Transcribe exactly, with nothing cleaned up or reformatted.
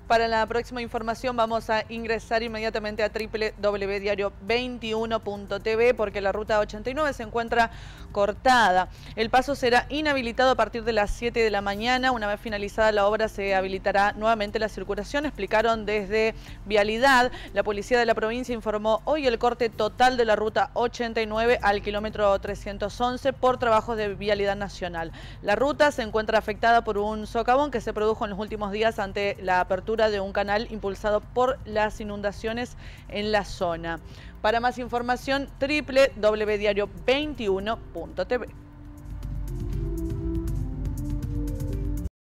Para la próxima información vamos a ingresar inmediatamente a doble u doble u doble u punto diario veintiuno punto t v porque la ruta ochenta y nueve se encuentra cortada. El paso será inhabilitado a partir de las siete de la mañana. Una vez finalizada la obra se habilitará nuevamente la circulación, explicaron desde Vialidad. La policía de la provincia informó hoy el corte total de la ruta ochenta y nueve al kilómetro trescientos once por trabajos de Vialidad Nacional. La ruta se encuentra afectada por un socavón que se produjo en los últimos días ante la apertura de un canal impulsado por las inundaciones en la zona. Para más información, doble u doble u doble u punto diario veintiuno punto t v.